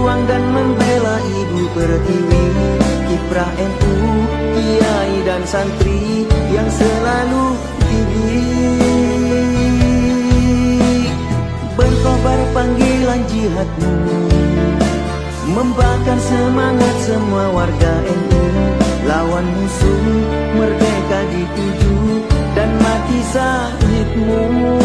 berjuang dan membela Ibu Pertiwi, kiprah NU, kiai dan santri yang selalu gigih. Berkobar panggilan jihadmu, membakar semangat semua warga NU. Lawan musuh merdeka dituju dan mati sahidmu.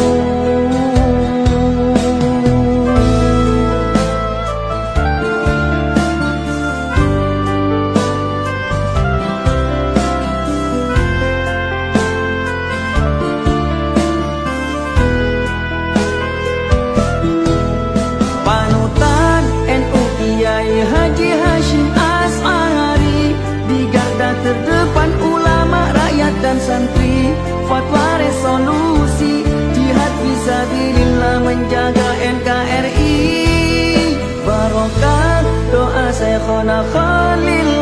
Panutan NU Kiai Haji Hashim Asy'ari, di garda terdepan ulama, rakyat dan santri. Fatwa resolusi jihad fisabilillah menjaga NKRI. Barokah doa Syekhona Khalil